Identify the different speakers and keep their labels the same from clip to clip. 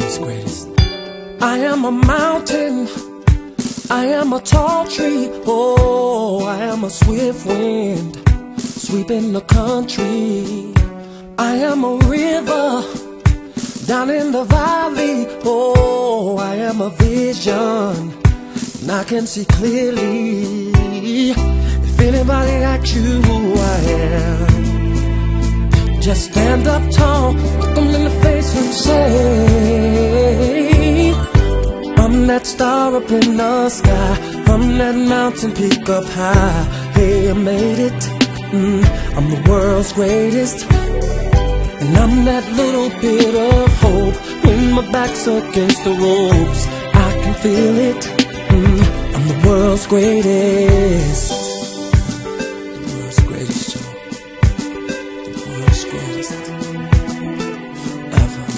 Speaker 1: world's greatest. I am a mountain, I am a tall tree, oh, I am a swift wind sweeping the country. I am a river down in the valley, oh, I am a vision and I can see clearly. If anybody asks you who I am, just stand up tall, look them in the face and say, I'm that star up in the sky, I'm that mountain peak up high. Hey, I made it, I'm the world's greatest. And I'm that little bit of hope when my back's against the ropes. I can feel it, I'm the world's greatest. The world's greatest show. The world's greatest ever.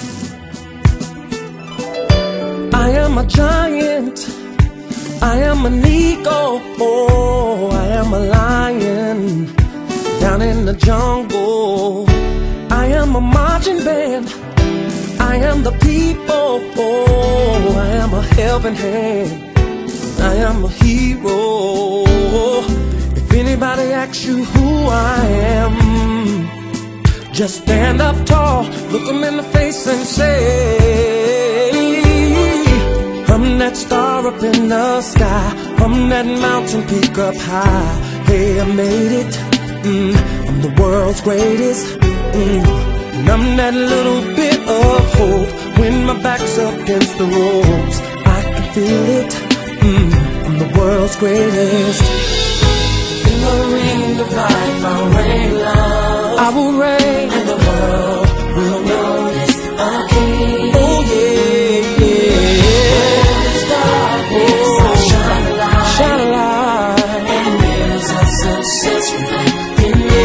Speaker 1: I am a giant, I am an eagle, oh, I am a lion down in the jungle. I am a marching band, I am the people, oh, I am a helping hand, I am a hero. If anybody asks you who I am, just stand up tall, look them in the face and say, I'm that star up in the sky, I'm that mountain peak up high. Hey, I made it, I'm the world's greatest. And I'm that little bit of hope when my back's up against the ropes. I can feel it, I'm the world's greatest. In the ring of life I'll reign love, I will reign, and the world will notice again. Oh yeah, yeah. This darkness I'll shine a light, shine a light, and wheels of success reflect in me.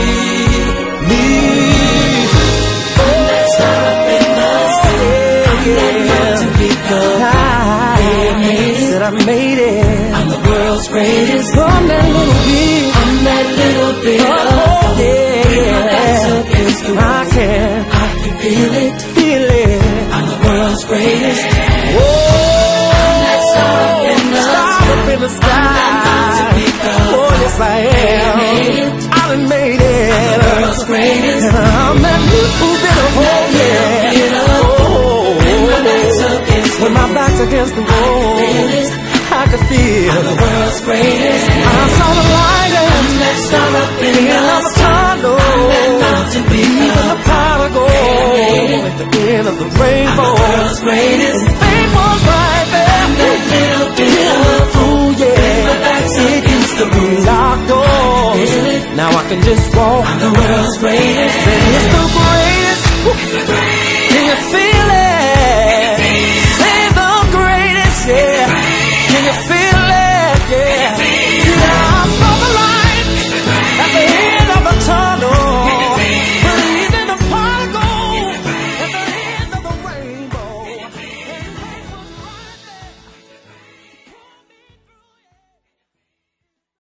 Speaker 1: I made it, I'm the world's greatest. I'm that little bit, I'm that little bit of hope, yeah. I can feel it, feel it. I'm the world's greatest. Whoa, I'm that star up in the sky. Oh yes I am, I done made it. I'm the world's greatest. And I'm that little bit of hope, yeah. Oh, when my back's against the wall, I could feel I'm the world's greatest. I saw the light and that star up in the tunnel. I'm that mountain peak, even the pot of gold at the end of the rainbow. I'm the world's greatest. And fate was right there. I'm that little bit of fool, yeah. My back's against the locked doors. Now I can just walk. I'm the world's greatest. And it's the greatest.